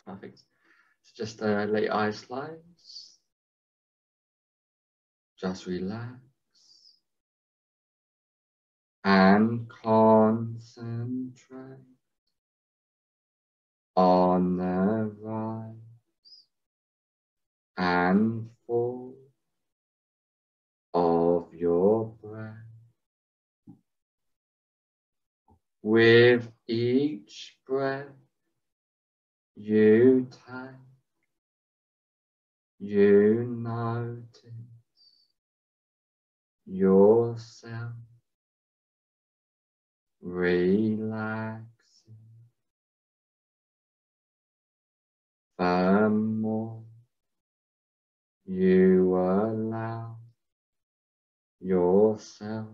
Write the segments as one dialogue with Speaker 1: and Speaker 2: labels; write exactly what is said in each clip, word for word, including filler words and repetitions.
Speaker 1: Perfect. So just uh, let your eyes close. Just relax and concentrate on the rise and fall of your breath. With each breath you take, you notice yourself relaxing. The more you allow yourself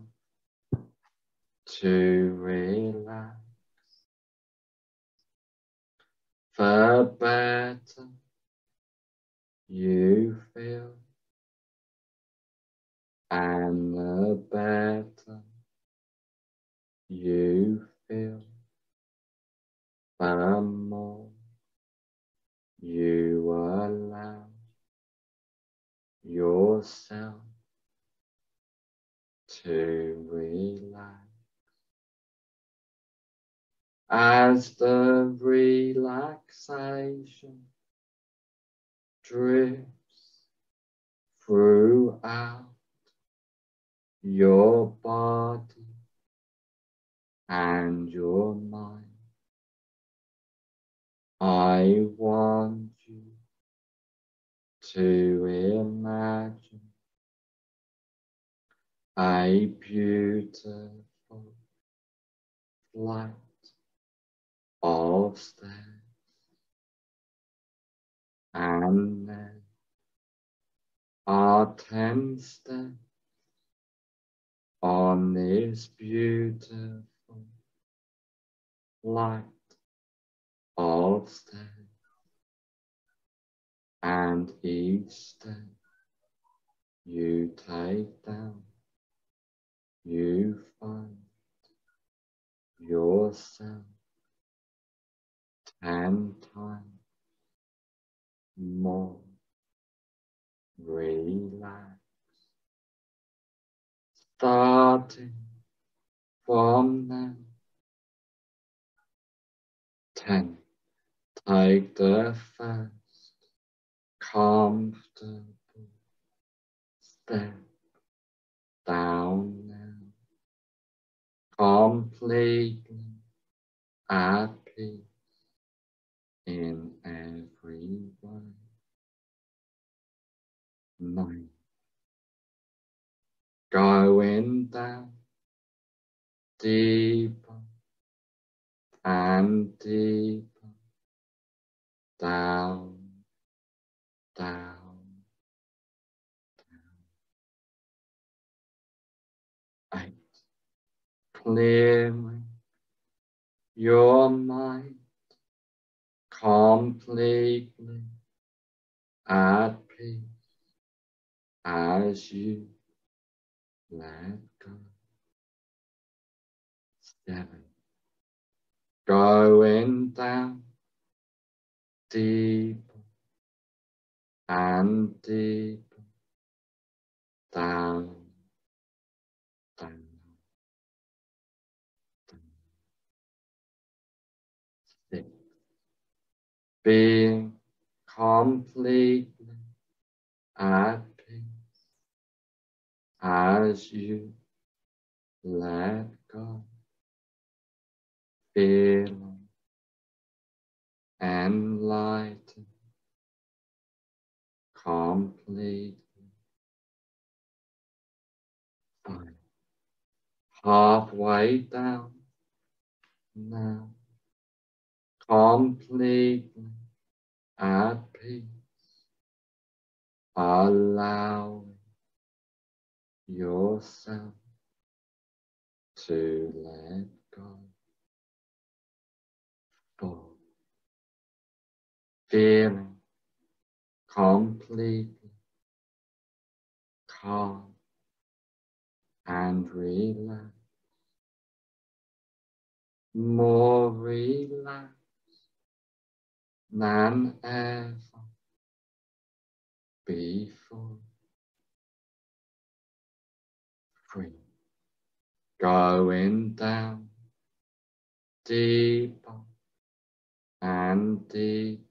Speaker 1: to relax, the better you feel, and the better you feel, the more you allow yourself to relax. As the relaxation drifts throughout your body and your mind, I want you to imagine a beautiful flight of stairs, and there are ten steps on this beautiful flight of stairs, and each step you take down, you find yourself ten times more relaxed. Starting from now, ten. Take the first comfortable step down now, completely at peace in every way. Nine. Going down deeper and deeper, down, down, down. Eight. Clearing your mind completely at peace as you let go. Seven. Going down deeper and deeper, down, down, down. Six. Being completely at peace as you let go, feeling enlightened completely. Five. Halfway down now, completely at peace, allowing yourself to let go. Four. Feeling completely calm and relaxed, more relaxed than ever before. Free. Going down deeper and deeper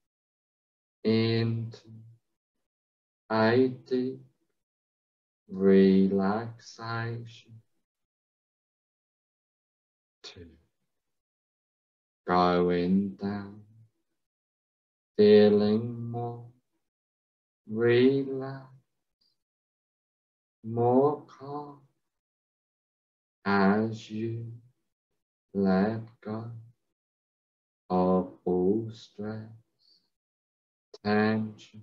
Speaker 1: into a deep relaxation. Two. Going down, feeling more relaxed, more calm as you let go of all stress, tension,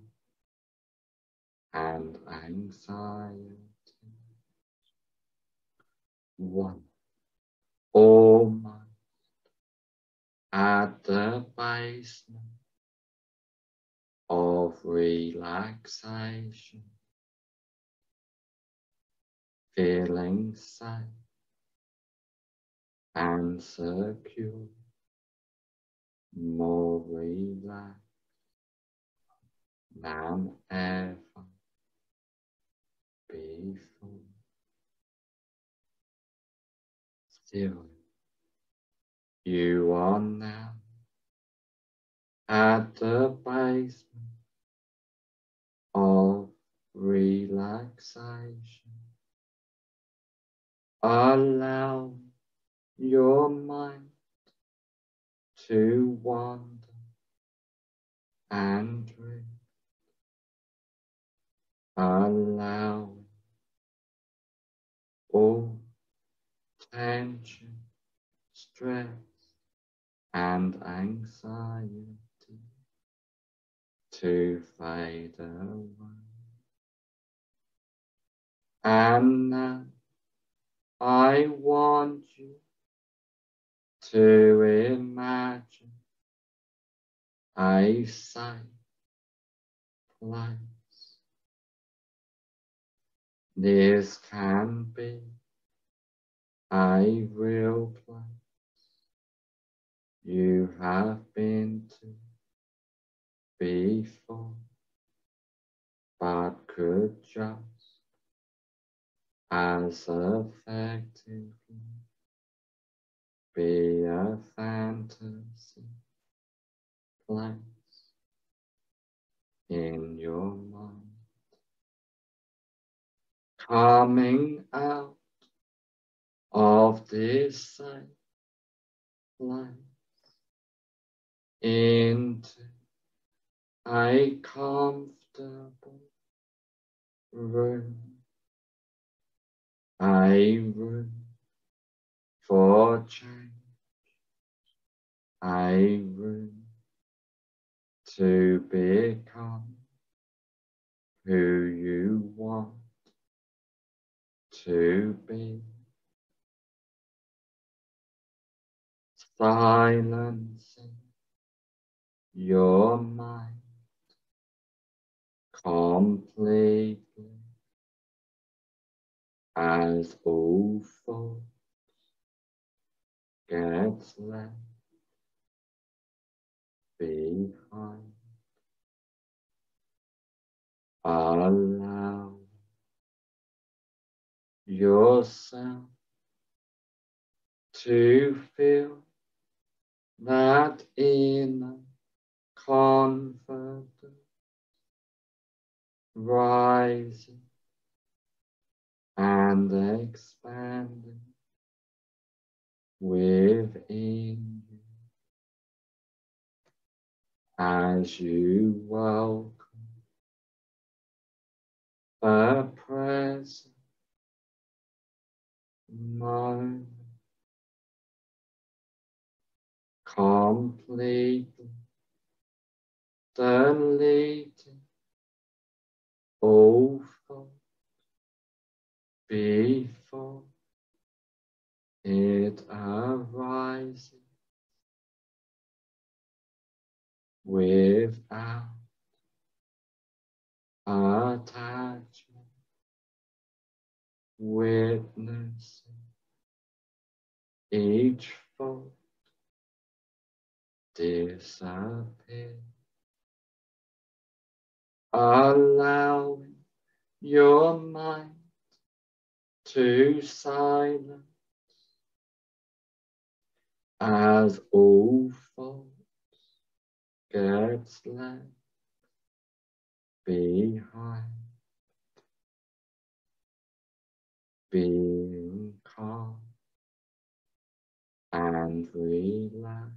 Speaker 1: and anxiety. One, almost at the basement of relaxation, feeling safe and secure, more relaxed than ever before. Still, you are now at the basement of relaxation. Allow your mind to wander and drift, allowing all tension, stress, and anxiety to fade away. And now I want you to imagine a safe place. This can be a real place you have been to before, but could just as effectively be a fantasy place in your mind. Coming out of this safe place into a comfortable room, a room for change, a room to become who you want to be. Silencing your mind completely as all thoughts get left behind. Allow yourself to feel that inner confidence rising and expanding within you as you welcome the present moment, completely deleting all thought before it arises, without attachment, witnessing each thought disappear, allowing your mind to silence as all thoughts gets left behind. Being calm and relaxed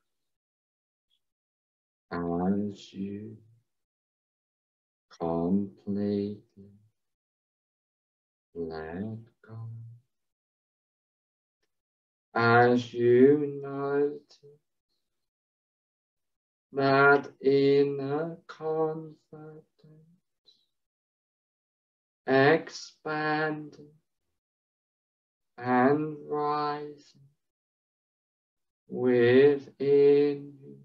Speaker 1: as you completely let go. As you notice that inner confidence expanding and rising within you,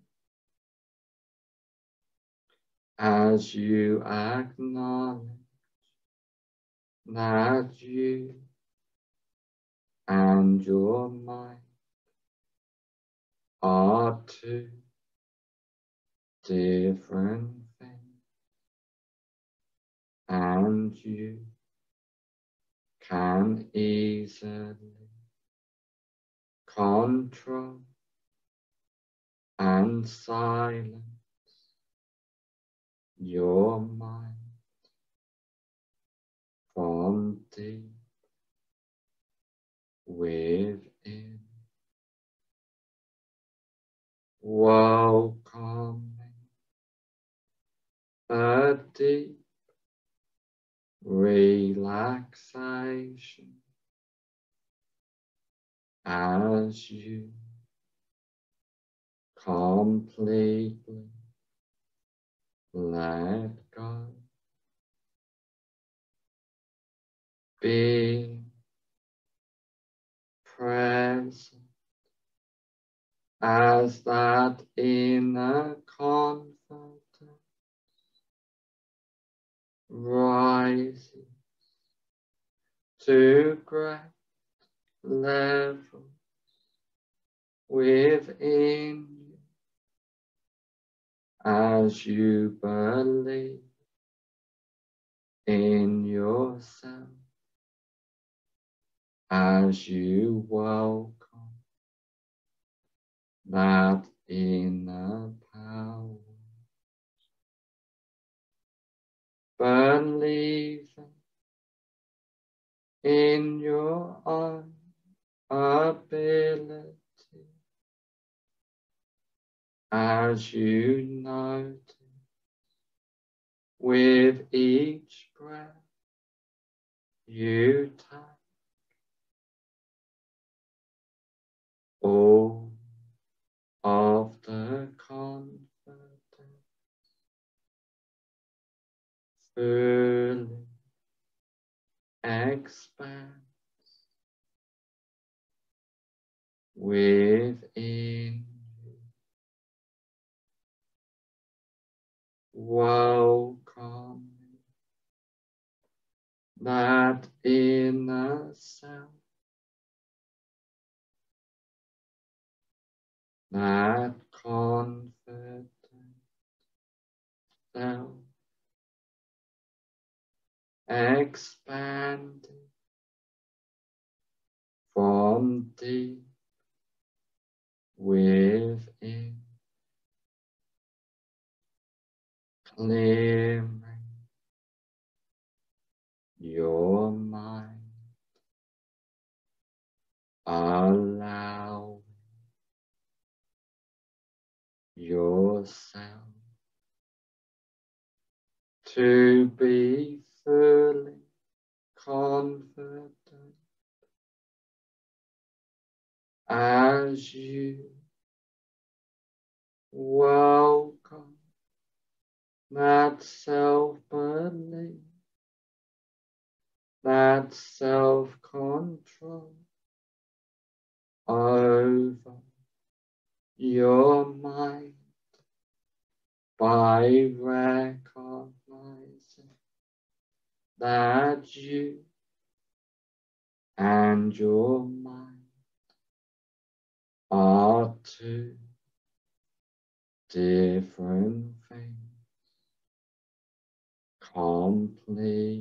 Speaker 1: as you acknowledge that you and your mind are two different things, and you can easily control and silence your mind from deep within, welcoming the deep relaxation as you completely let go, being present as that inner confidence rises to great levels within you, as you believe in yourself, as you welcome that inner power, believing in your own ability, as you notice with each breath you take, all of the confidence fully expands within you, welcoming that inner self, that confident self, expanding from deep within, clearing your mind, allowing yourself to be fully confident as you welcome that self-belief, that self-control over your mind by recognizing that you and your mind are two different things completely.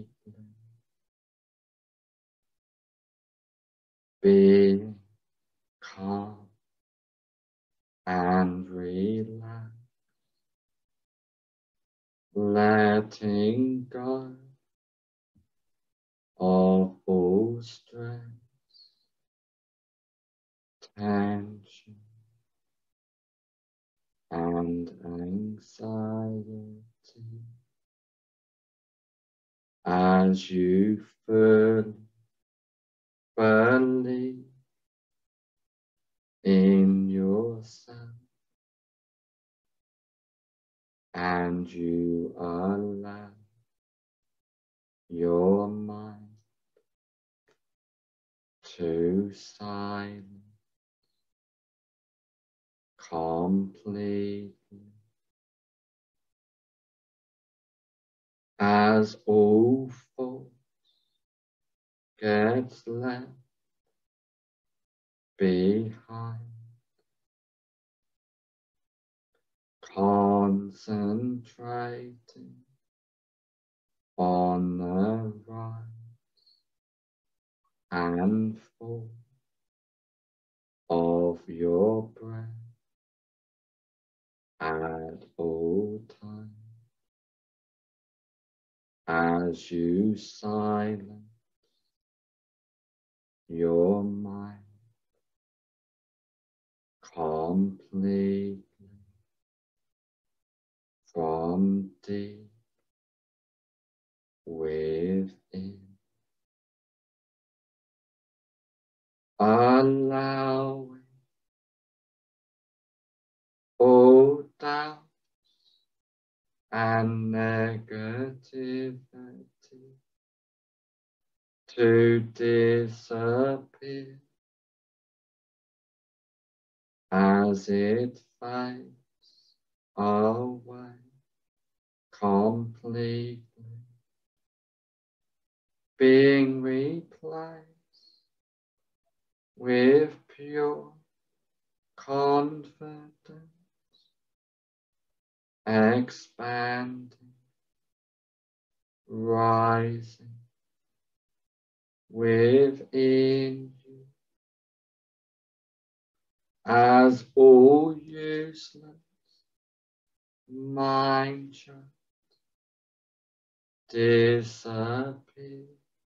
Speaker 1: Being calm and relaxed, letting go of all stress, tension, and anxiety as you fully believe in yourself and you allow your mind to silence completely as all thoughts gets left behind, concentrating on the rise and fall of your breath at all times as you silence your mind completely from deep within, allowing all doubts and negativity to disappear as it fades away completely, being replaced with pure confidence, expanding, rising within you as all useless mind shut disappear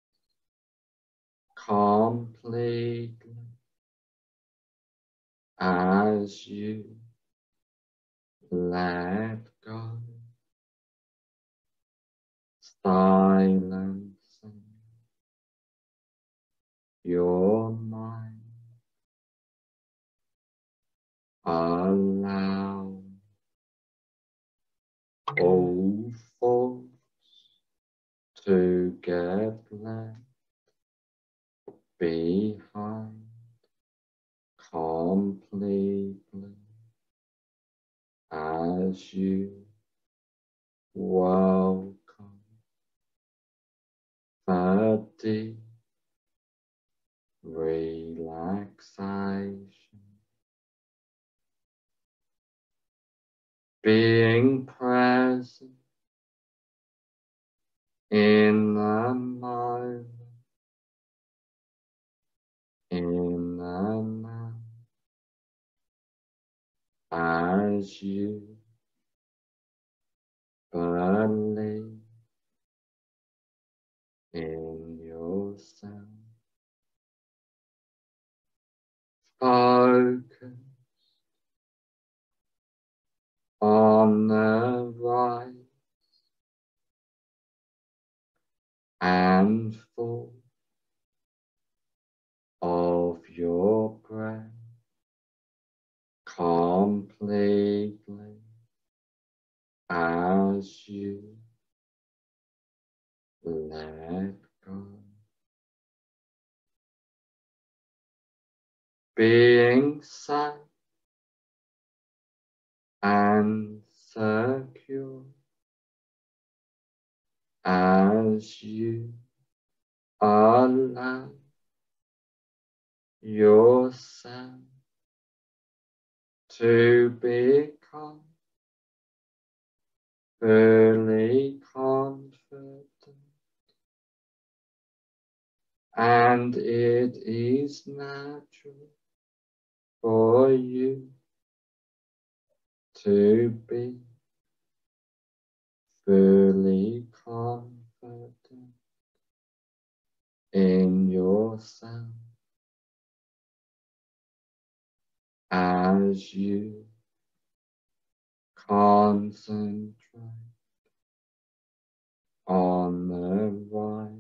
Speaker 1: completely as you let go, silencing your mind, allow all thoughts to get left behind completely as you welcome the deep relaxation, being present in the moment, in the now, as you believe in yourself. Focus on the rise and fall of your breath completely as you let go, being safe and secure as you allow yourself to become fully confident, and it is natural for you to be fully confident in yourself as you concentrate on the rise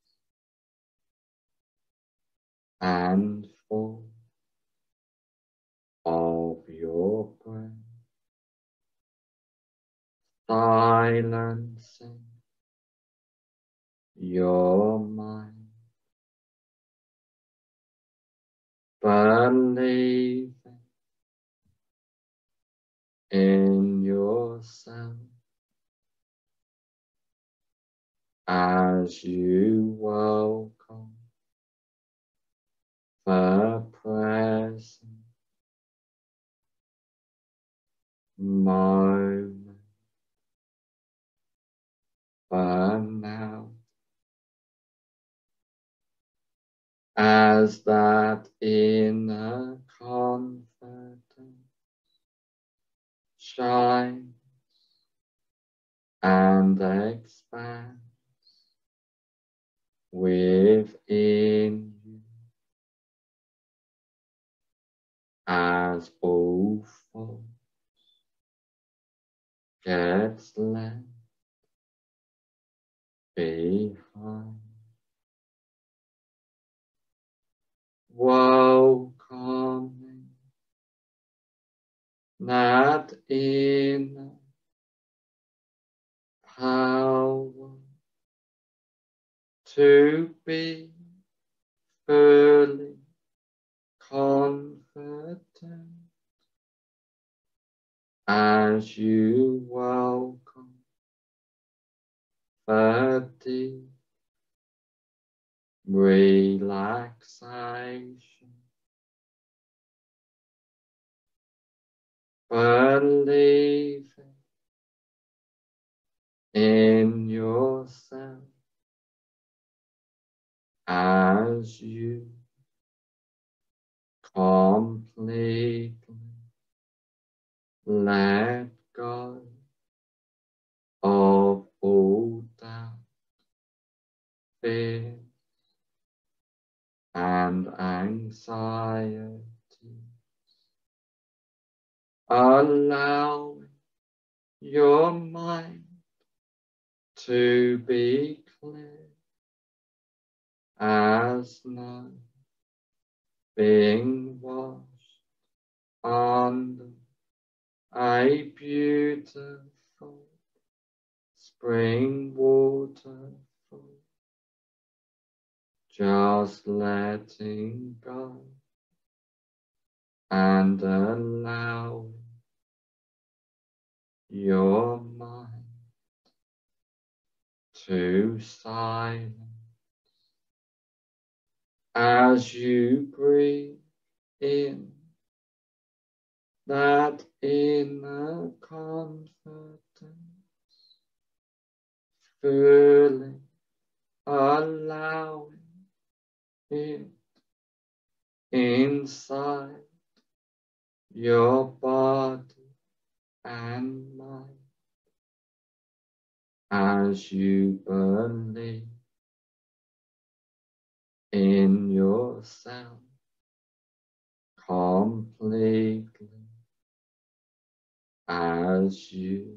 Speaker 1: and fall of your breath, silencing your mind, believing in yourself as you welcome the present moment, but now as that inner confidence shines and expands within you as all thoughts gets left behind. Welcoming that inner power to be fully confident as you welcome the deep relaxation, believing in yourself as you completely let go of all doubt, fear, and anxiety, allowing your mind to be clear as snow being washed under a beautiful spring waterfall, just letting go and allowing your mind to silence as you breathe in that inner confidence, fully allowing it inside your body and mind as you believe in yourself completely as you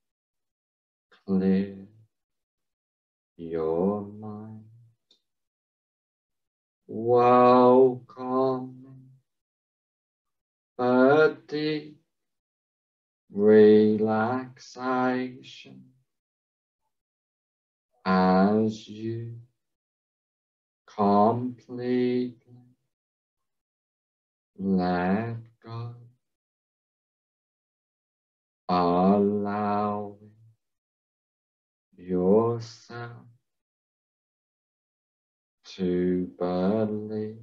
Speaker 1: clear your mind, welcoming a deep relaxation as you completely let go, allowing yourself to believe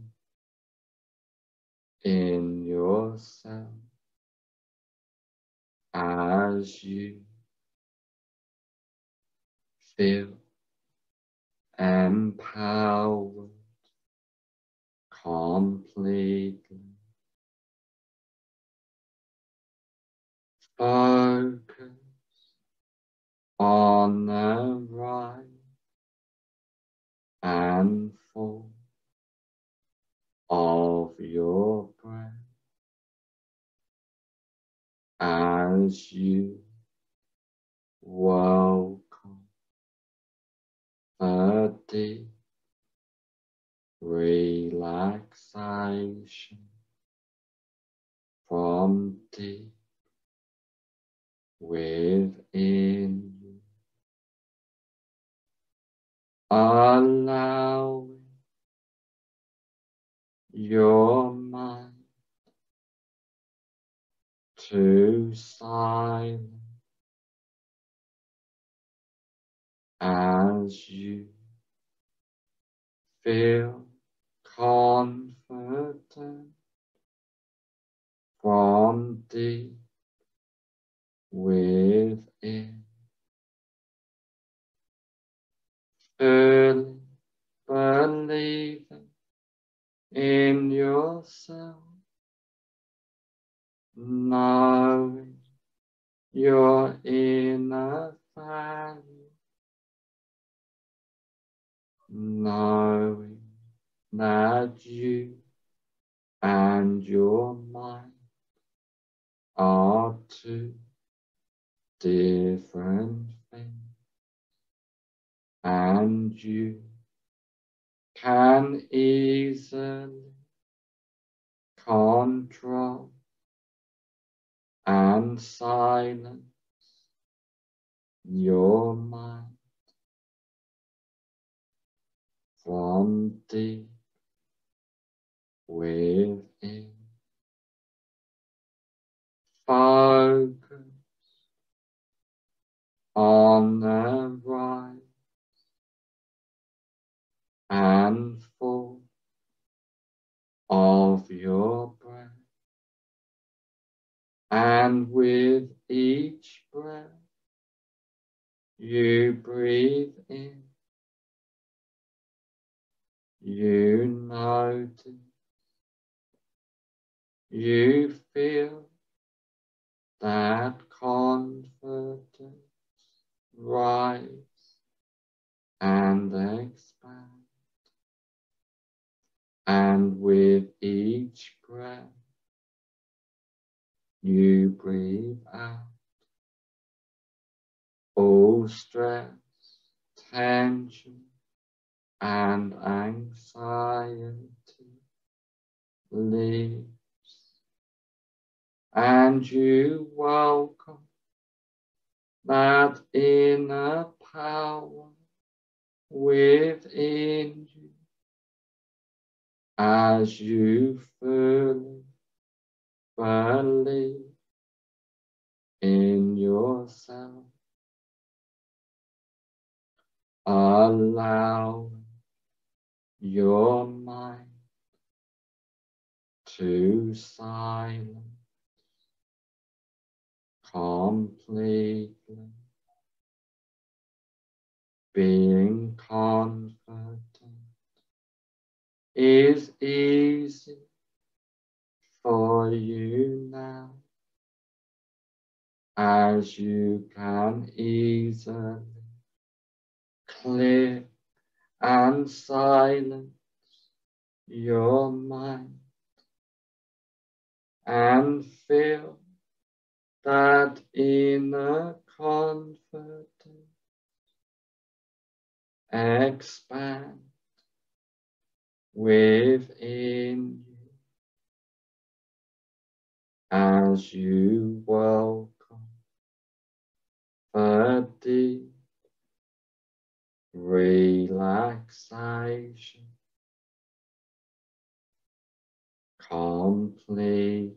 Speaker 1: in yourself as you feel empowered completely. Focus on the rise and fall of your breath as you welcome the deep relaxation from deep within you, allowing your mind to silence as you feel confident from deep within, fully believing in yourself, knowing your inner value, knowing that you and your mind are two different things, and you can easily control and silence your mind from deep within. Focus on the rise and fall of your breath, and with each breath you breathe in, you notice, you feel that confidence rise and expand, and with each breath you breathe out all stress, tension, and anxiety leaves, and you welcome that inner power within you as you fully believe in yourself, allowing your mind to silence completely, being confident is easy for you now, as you can easily clear and silence your mind and feel that inner confidence expand within you as you welcome the deep relaxation completely,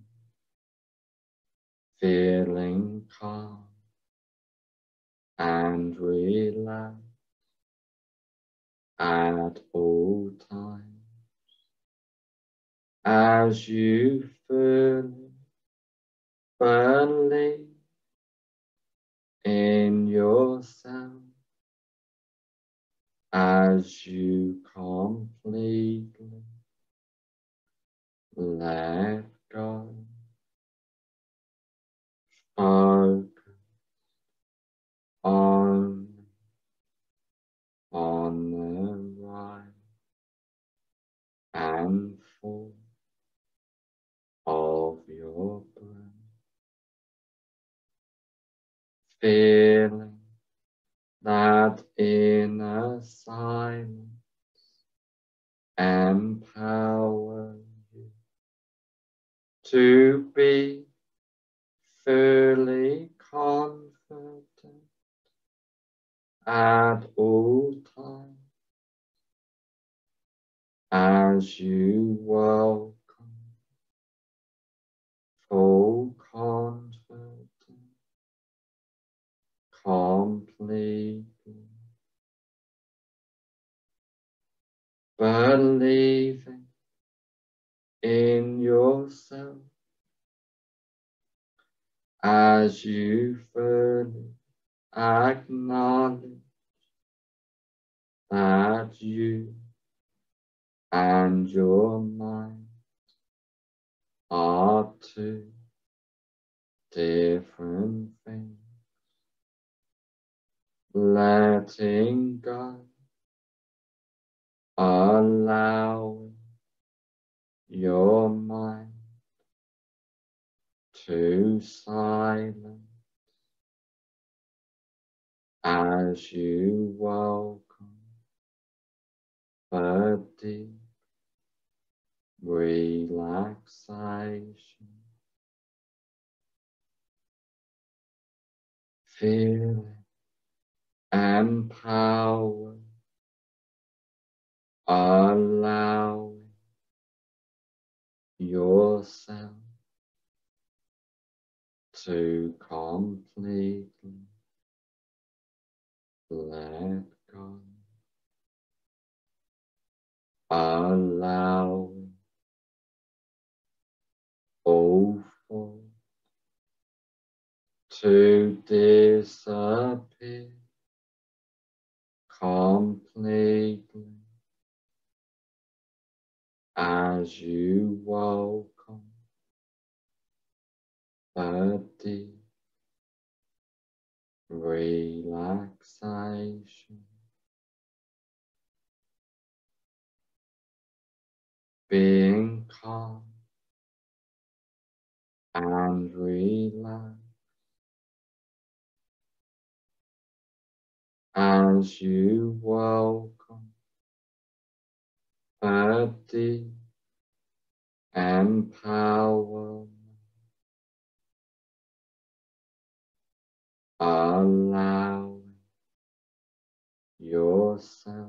Speaker 1: feeling calm and relaxed at all times as you fully believe in yourself, as you completely let go, focus on, on the right and full of your breath, feeling that inner silence empower you to be fully confident at all times as you welcome full confidence completely, believing in yourself as you fully acknowledge that you and your mind are two different things, letting go, allowing your mind to silence as you welcome the deep relaxation, feeling empowered, allowing yourself to completely let go, allowing all thoughts to disappear completely as you welcome the deep relaxation, being calm and relaxed as you welcome the deep empowerment, allowing yourself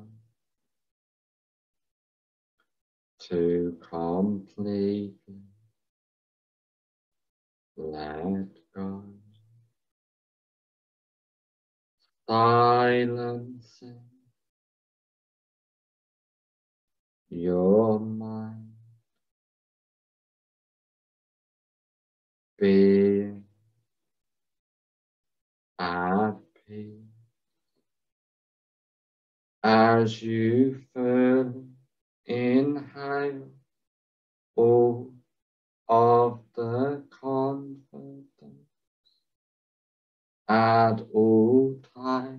Speaker 1: to completely let go, silencing your mind, being at peace as you fully inhale all of the confidence at all times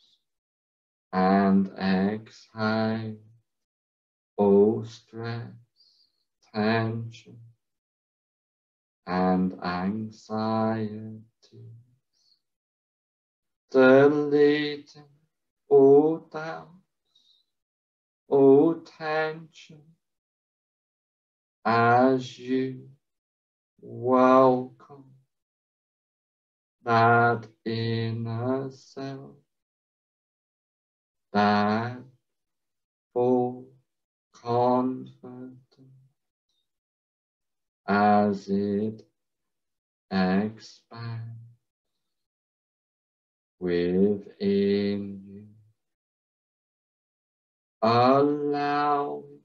Speaker 1: and exhale all stress, tension, and anxiety, deleting all doubts, all tension as you welcome that inner self, that full confidence as it expands within you, allowing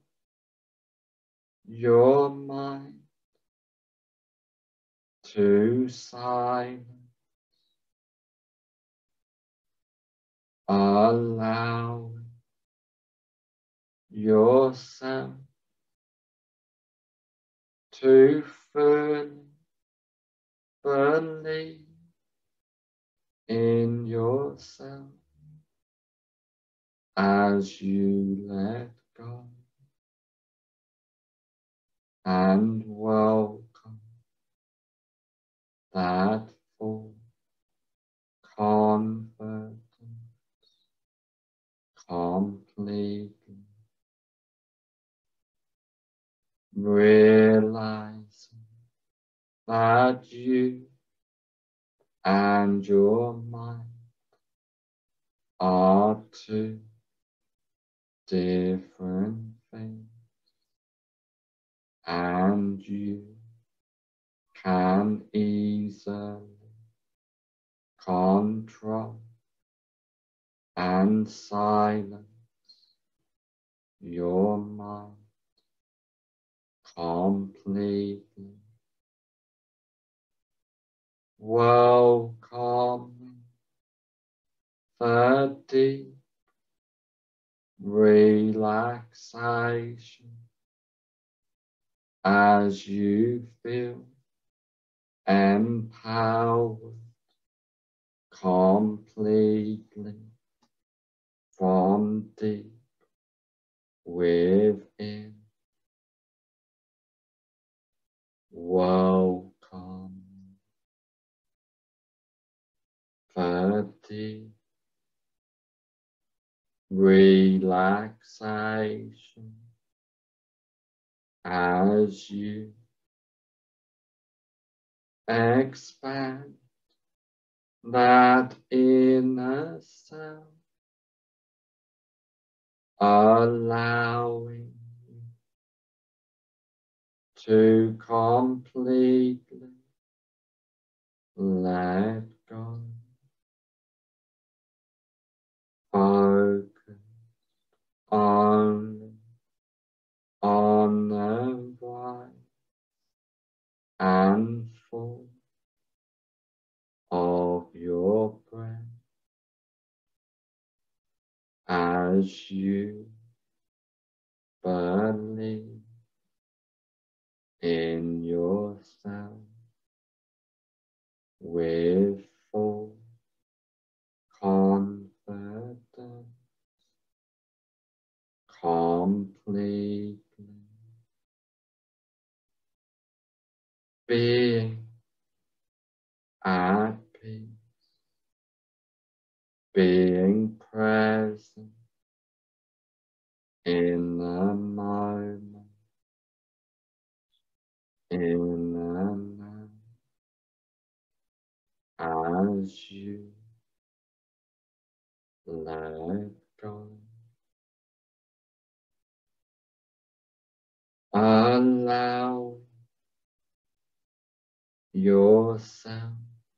Speaker 1: your mind to silence, allowing yourself to fully believe in yourself as you let go and welcome that full confidence completely, realizing that you and your mind are two different things, and you can easily control and silence your mind completely. Welcoming the deep relaxation as you feel empowered completely from deep within. Welcome the deep relaxation as you expand that inner self, allowing you to completely let go, focus only on the bright and full of your breath as you believe in yourself with full confidence, completely being at peace, being present in the moment, in the now, as you let go, allow yourself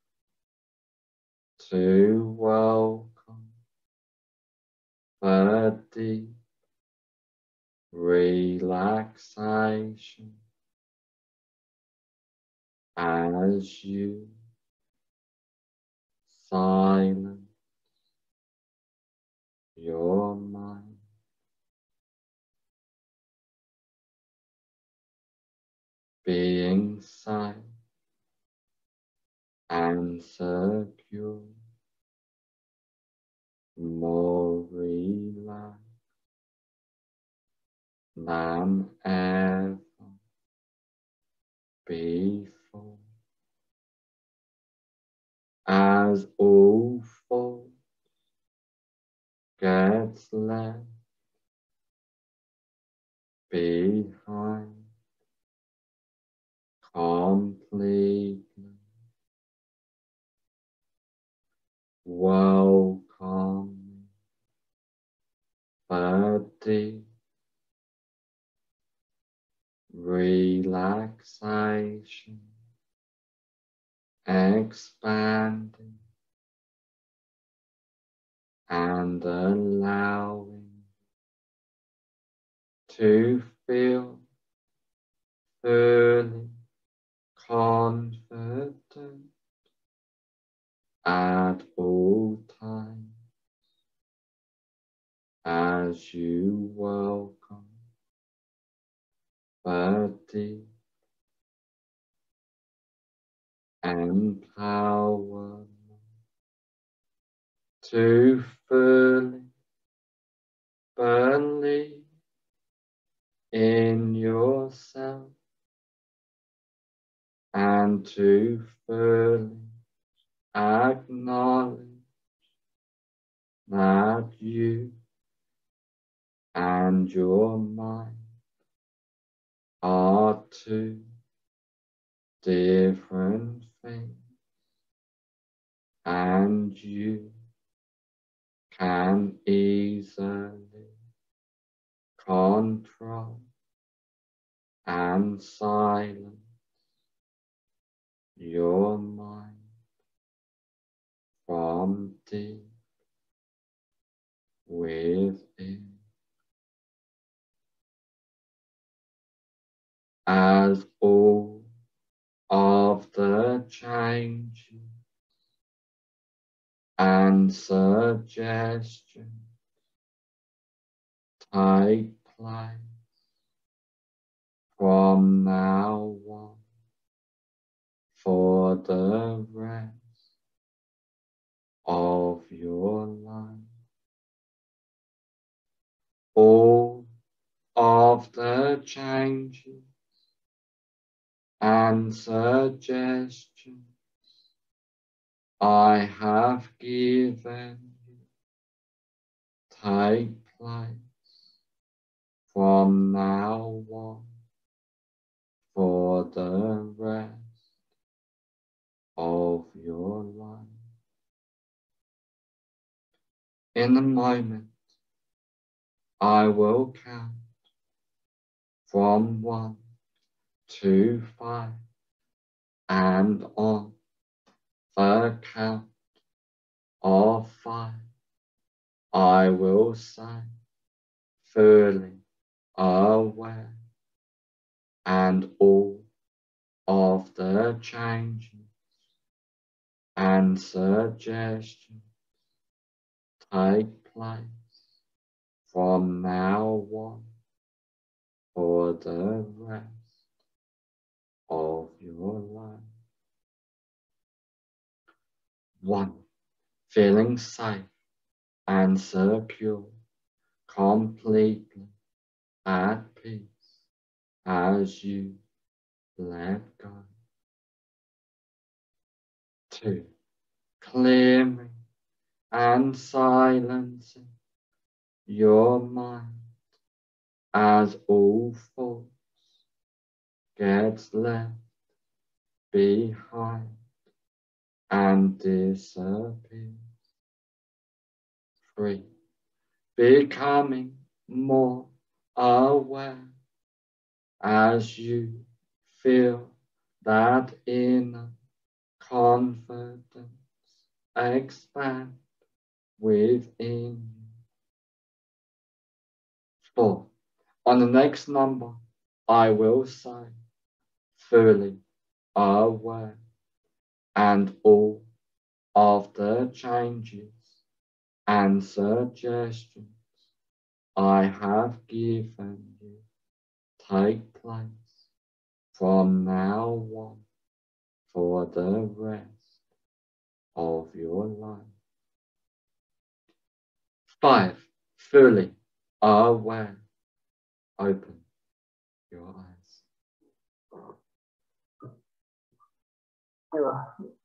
Speaker 1: to welcome the deep relaxation as you silence your mind, being safe and secure, more relaxed than ever before, as all thoughts gets left behind completely. Welcome the deep relaxation, expanding and allowing to feel fully confident at all times as as you welcome the deep empowerment to fully believe in yourself and to fully acknowledge that you and your mind are two different things, and you can easily control and silence your mind from deep within. As all of the changes and suggestions take place from now on for the rest of your life. All of the changes and suggestions I have given you take place from now on for the rest of your life. In a moment, I will count from one to five, and on the count of five, I will say, fully aware, and all of the changes and suggestions take place from now on for the rest of your life. One, feeling safe and secure, completely at peace as you let go. Two, clearing and silencing your mind as all thoughts gets left behind and disappears. Three, becoming more aware as you feel that inner confidence expand within you. Four, on the next number, I will say, fully aware, and all of the changes and suggestions I have given you take place from now on for the rest of your life. Five, fully aware. Open your eyes.